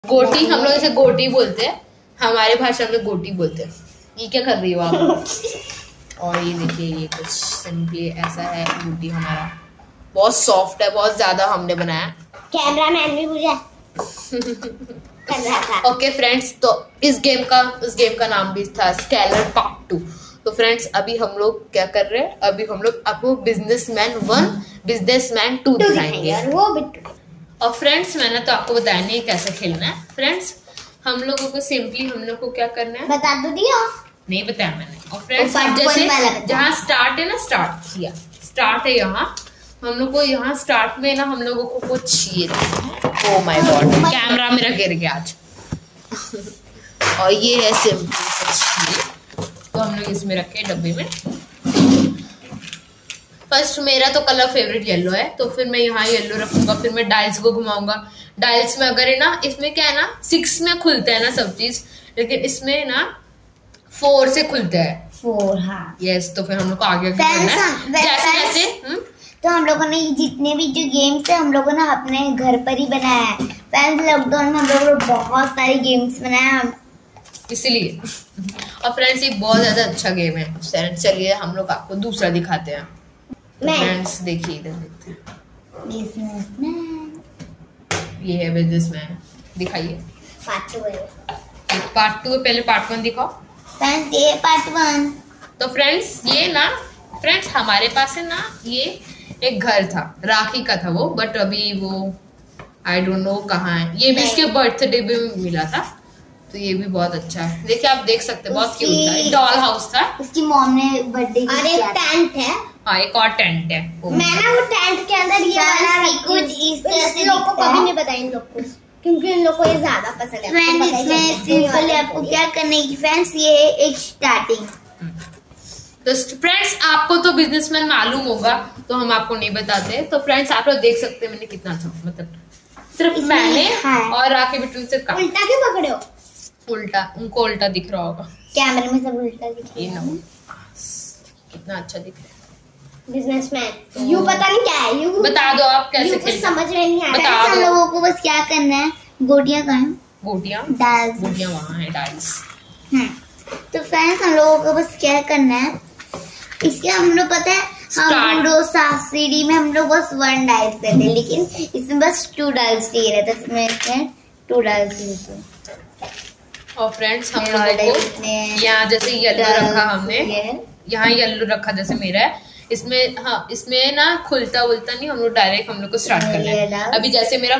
गोटी हम लोग इसे गोटी बोलते हैं, हमारे भाषा में गोटी बोलते हैं। ये क्या कर रही हो आप? और ये देखिए, ये कुछ सिंपली ऐसा है गोटी हमारा, बहुत सॉफ्ट है, बहुत ज्यादा हमने बनाया। कैमरामैन भी मुझे कर रहा था। ओके फ्रेंड्स, तो इस गेम का नाम भी था स्केलर पार्ट 2। तो फ्रेंड्स अभी हम लोग क्या कर रहे हैं, अभी हम लोग आपको बिजनेसमैन 1 बिजनेसमैन 2 दिखाएंगे। और फ्रेंड्स मैंने तो आपको बताया नहीं कैसे खेलना है। फ्रेंड्स हम लोगों को सिंपली हम लोग को क्या करना है बता दो दिया, नहीं बताया मैंने। और फ्रेंड्स जैसे जहाँ स्टार्ट है ना, स्टार्ट है यहाँ, हम लोग को यहाँ स्टार्ट में ना हम लोगों को कुछ ये, ओह माय गॉड कैमरा मेरा गिर गया आज। और ये है सिंपली, तो हम लोग इसमें रखे डब्बे में। फर्स्ट मेरा तो कलर फेवरेट येलो है, तो फिर मैं यहाँ येलो रखूंगा, फिर मैं डायल्स को घुमाऊंगा। डायल्स में अगर है ना, इसमें क्या है ना 6 में खुलता है ना सब चीज, लेकिन इसमें ना 4 से खुलता है। 4 हाँ यस, तो फिर हम लोग को आगे करना है जैसे जैसे। तो हम लोगों ने जितने भी जो गेम्स है हम लोगों ने अपने घर पर ही बनाया है। फ्रेंड्स लॉकडाउन में हम लोगों ने बहुत सारे गेम्स बनाया इसीलिए। और फ्रेंड्स ये बहुत ज्यादा अच्छा गेम है। फ्रेंड्स चलिए हम लोग आपको दूसरा दिखाते हैं। फ्रेंड्स देखिए, इधर देखते हैं, बिजनेसमैन, ये है बिजनेसमैन। दिखाइए पार्ट 2 है। पार्ट 2 है, पहले पार्ट 1 दिखाओ। फ्रेंड्स ये पार्ट 1। तो फ्रेंड्स ये ना, फ्रेंड्स हमारे पास है ना ये एक घर था, राखी का था वो, बट अभी वो आई डोंट नो कहाँ है। ये भी इसके बर्थडे पे मिला था, तो ये भी बहुत अच्छा है। देखिए आप देख सकते हैं, बहुत क्यूट था। एक डॉल हाउस था, उसकी मॉम ने बर्थडे और एक टेंट है। हाँ एक और टेंट है। मैं ना वो टेंट के अंदर ये वाला कुछ इस तरह से लोग को कभी नहीं बताया इन लोग को, क्योंकि इन लोग को ये ज्यादा पसंद है। फ्रेंड्स इसमें सिंपली आपको क्या करना है फ्रेंड्स, ये एक स्टार्टिंग। तो फ्रेंड्स आपको तो बिजनेसमैन मालूम होगा, तो हम आपको नहीं बताते। तो फ्रेंड्स आप लोग देख सकते हैं मैंने कितना अच्छा, मतलब सिर्फ मैंने और राखी बिट्टू से कहा। उल्टा क्यों पकड़े हो? उल्टा, उनको उल्टा दिख रहा होगा कैमरे में, सब उल्टा दिख रहा है। कितना अच्छा दिख रहा है बिजनेसमैन। यू पता नहीं क्या है, यू बता दो आप कैसे खेलते हैं, समझ में नहीं आ रहा है। बता दो। हम लोगों को बस क्या करना है, गोटियां कहाँ हैं? गोटियां डायल्स वहाँ है, डायल्स। तो फ्रेंड्स हम लोगों को बस क्या करना है, इसके हम लोग पता है हम लूडो सीढ़ी में हम लोग बस 1 डायल्स करते हैं, लेकिन इसमें बस 2 डायल्स चाहिए रहता है। इसमें 2 डायल्स लेते हैं। और फ्रेंड्स हम लोगों को यहाँ जैसे येलो रखा हमने, यहाँ येलो रखा जैसे मेरा है, इसमें हाँ इसमें ना खुलता वुलता नहीं, हम लोग डायरेक्ट हम लोग को स्टार्ट करना है। अभी जैसे मेरा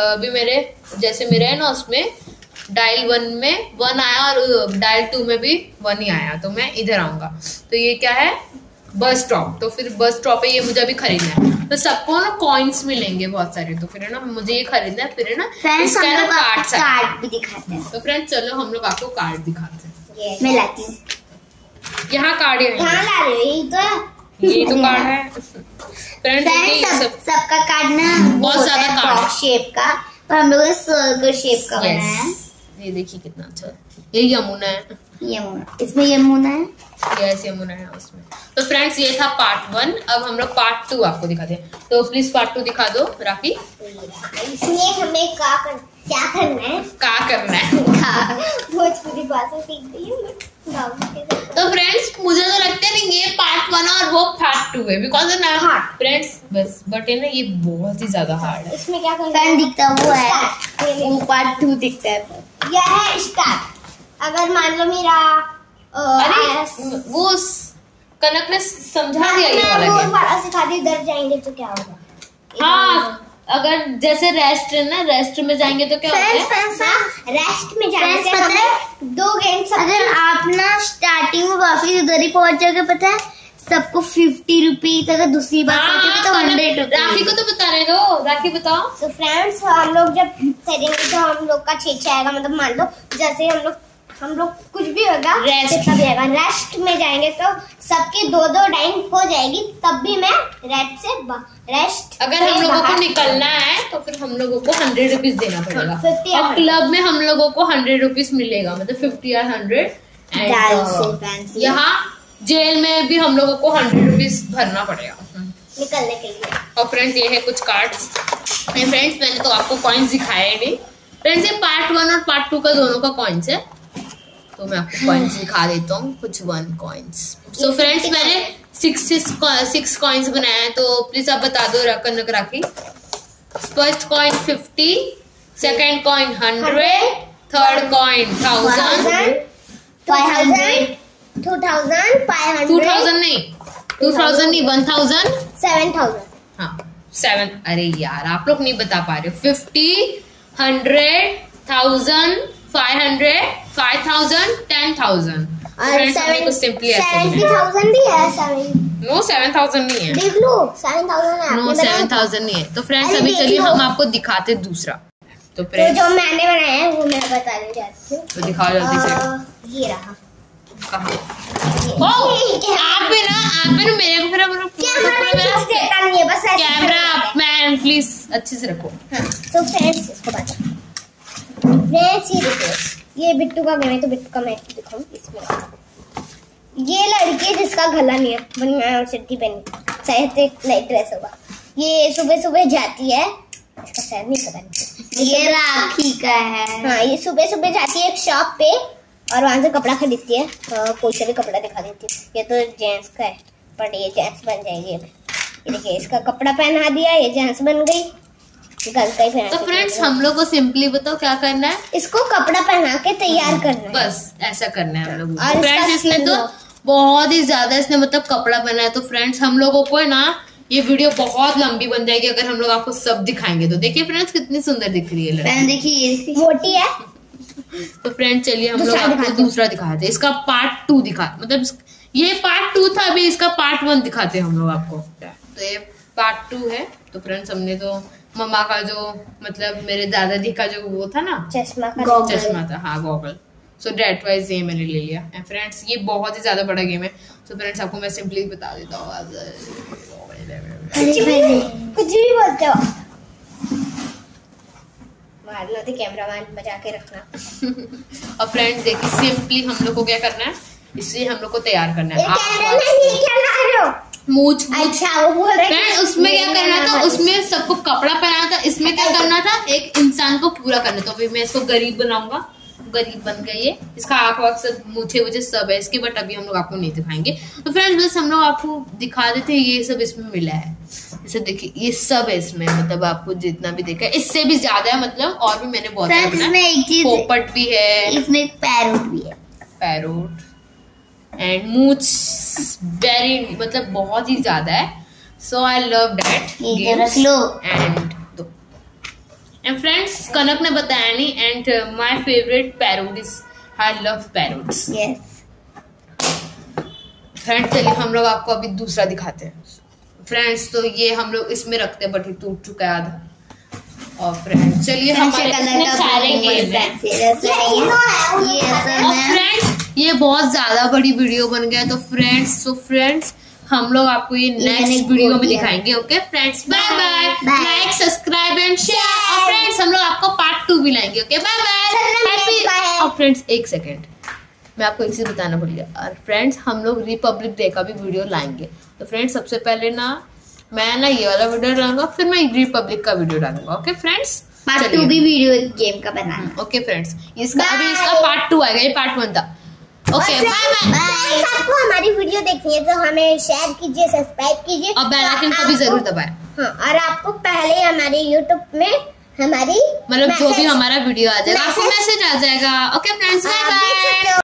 जैसे मेरा है ना, उसमें डायल 1 में 1 आया और डायल 2 में भी 1 ही आया, तो मैं इधर आऊंगा। तो ये क्या है, बस स्टॉप। तो फिर बस स्टॉप है, ये मुझे अभी खरीदना है। तो सबको ना कॉइन्स मिलेंगे बहुत सारे, तो फिर है ना मुझे ये खरीदना है। फिर है ना कार्ड भी दिखाते हैं। तो फ्रेंड्स चलो हम लोग आपको कार्ड दिखाते हैं। मैं लाती हूँ, यहाँ कार्ड है, कहाँ ला रहे हो? ये तो कार्ड है फ्रेंड्स। सबका कार्ड ना बहुत ज्यादा कार्ड शेप का, पर हम लोगों ने सर्कल शेप का बनाया है। ये देखिए कितना अच्छा है। ये यमुना है, यमुना, इसमें यमुना है, यस यमुना है उसमें। तो फ्रेंड्स ये था पार्ट 1। अब हम लोग पार्ट 2 आपको दिखाते हैं, तो प्लीज पार्ट 2 दिखा दो राखी। इसमें हमें क्या करना है भोजपुरी भाषा सीख गई हूँ। तो फ्रेंड्स मुझे तो लगता है नहीं ये पार्ट 1 और वो पार्ट 2 है, बिकॉज ना फ्रेंड्स बस बट है ना ये बहुत ही ज्यादा हार्ड है। इसमें क्या करना है दिखता वो है, वो पार्ट 2 दिखता है। यह है स्टार्ट। अगर मान लो मेरा अरे वो कनक ने समझा दिया ये वाला गेम, बड़ा सिखा दी। इधर जाएंगे तो क्या होगा? हाँ अगर जैसे रेस्ट है ना, रेस्ट में जाएंगे तो क्या होता है, रेस्ट में जाने से पता है 2 गेम्स। अगर आप ना स्टार्टिंग में वापिस उधर ही पहुंच जाओगे, पता है सबको 50 रुपीज। अगर दूसरी बार पहुंचोगे तो 100 रुपीज। राखी को तो बताने दो, राखी बताओ। तो फ्रेंड्स हम लोग जब करेंगे तो हम लोग का 6 आएगा, मतलब मान लो जैसे हम लोग कुछ भी होगा रेस्ट भी आएगा। रेस्ट में जाएंगे तो सबके 2-2 डाइन हो जाएगी, तब भी मैं रेस्ट अगर हम लोगों को निकलना है तो फिर हम लोगों को 100 रुपीज देना पड़ेगा। और क्लब में हम लोगों को 100 रुपीज मिलेगा, मतलब 50 या 100। यहाँ जेल में भी हम लोगों को 100 रुपीज भरना पड़ेगा निकलने के लिए। और फ्रेंड्स ये है कुछ कार्ड्स। फ्रेंड्स मैंने तो आपको कॉइन्स दिखाए नहीं, फ्रेंड्स ये पार्ट 1 और पार्ट 2 का दोनों का कॉइन्स है, तो मैं आपको कॉइन्स दिखा देता हूँ, कुछ 1 कॉइन्स। सो फ्रेंड्स मैंने 6 कॉइन्स बनाए हैं, तो प्लीज आप बता दो Kanak Rakhi. First coin 50, second coin 100, third coin 1000, 500, 2000 नहीं 1000, 7000। हाँ 7, अरे यार आप लोग नहीं बता पा रहे हो। 50, 100, 1000, 500, 5000, 10,000। और 70,000 भी है। नो 7000 नहीं है, देख लो 7000 है। नो 7000 नहीं है। तो फ्रेंड्स अभी चलिए हम आपको दिखाते दूसरा। तो जो मैंने बनाया है वो मैं बताने चाहती हूँ। तो दिखाओ जल्दी से। ये रहा। कहाँ? आप है ना मेरे को कैमरा मैन प्लीज अच्छे से रखो। तो फ्रेंड्स इसको बात फ्रेंड्स ये देखो, ये बिट्टू का गेम है, तो बिट्टू का मैं दिखाऊं। इसमें ये लड़की जिसका गला नहीं है, बनना और चड्डी पहनी, शायद एक लाइट ड्रेस होगा। ये सुबह सुबह जाती है, इसका शायद नहीं पता नहीं, ये राखी का है। हाँ ये सुबह सुबह जाती है एक शॉप पे और वहां से कपड़ा खरीदती है, कोई सा भी कपड़ा दिखा देती है। ये तो जेंट्स का है, पर ये जेंट्स बन जाएगी। ये देखिए इसका कपड़ा पहना दिया, ये जेंट्स बन गई, गर्ल का ही पहना। तो फ्रेंड्स हम लोग को सिंपली बताओ क्या करना है, इसको कपड़ा पहना के तैयार करना है, बस ऐसा करना है हम लोग। फ्रेंड्स इसने तो बहुत ही ज्यादा इसने मतलब कपड़ा पहना है। तो फ्रेंड्स हम लोगों को है ना ये वीडियो बहुत लंबी बन जाएगी अगर हम लोग आपको सब दिखाएंगे। तो देखिए फ्रेंड्स कितनी सुंदर दिख रही है लड़की, देखिए मोटी है। तो फ्रेंड चलिए हम लोग आपको दूसरा दिखाते हैं, इसका पार्ट 2 मतलब ये पार्ट 2 था, अभी इसका पार्ट 1 दिखाते हैं हम लोग आपको। तो ये पार्ट 2 है। तो फ्रेंड्स हमने तो मम्मा का जो मतलब मेरे दादाजी का जो वो था ना चश्मा था, हाँ गॉगल, सो डेट वाइज ये मैंने ले लिया। एंड फ्रेंड्स ये बहुत ही ज्यादा बड़ा गेम है। तो फ्रेंड्स आपको मैं सिंपली बता देता हूँ, कुछ भी बोलते हो मारना तो कैमरामैन बचा के रखना। और फ्रेंड्स देखिए सिंपली हम लोग को क्या करना है, इससे हम लोग को तैयार करना है। मूछ अच्छा वो बोल रहे हैं उसमें क्या करना था, उसमें सबको कपड़ा पहनाना था, इसमें क्या करना था एक इंसान को पूरा करना। तो अभी मैं इसको गरीब बनाऊंगा, गरीब बन गई है, इसका आँख वाख सब मूछे वूछे सब है इसके, बट अभी हम लोग आपको नहीं दिखाएंगे। तो फ्रेंड्स बस हम लोग आपको दिखा देते हैं ये सब इसमें मिला है। जैसे देखिए ये सब है इसमें, मतलब आपको जितना भी देखा है इससे भी ज्यादा है, मतलब और भी मैंने बहुत पोपट भी है, इसमें पैरोट भी है, पैरोट एंड मूछ वेरी मतलब बहुत ही ज्यादा है। So I love that and friends Kanak ने बताया नहीं, and my favourite parrot is I love parrots. Friends चलिए हम लोग आपको अभी दूसरा दिखाते हैं। फ्रेंड्स तो ये हम लोग इसमें रखते हैं बट ये टूट चुका है आधा। और फ्रेंड्स चलिए हमारे सारे गेम है। फ्रेंड्स ये बहुत ज्यादा बड़ी वीडियो बन गया, तो फ्रेंड्स हम लोग आपको ये नेक्स्ट वीडियो में दिखाएंगे। Okay friends bye bye, like subscribe and share. और फ्रेंड्स हम लोग आपको पार्ट 2 भी लाएंगे। Okay bye bye. और फ्रेंड्स एक सेकेंड मैं आपको एक चीज बताना भूल गया। और फ्रेंड्स हम लोग रिपब्लिक डे का भी वीडियो लाएंगे। तो फ्रेंड्स सबसे पहले ना मैं ना ये वाला वीडियो डालूंगा, फिर मैं रिपब्लिक का वीडियो डालूंगा। ओके फ्रेंड्स पार्ट 2 भी वीडियो गेम का बनाना। ओके फ्रेंड्स इसका अभी इसका पार्ट 2 आएगा, ये पार्ट 1 था। Okay bye bye. आपको हमारी वीडियो देखनी है तो हमें शेयर कीजिए, सब्सक्राइब कीजिए और बेल आइकन को भी जरूर दबाएं। हाँ, और आपको पहले हमारे YouTube में हमारी मतलब जो भी हमारा वीडियो आ जाएगा आपको मैसेज आ जाएगा। Okay friends bye bye.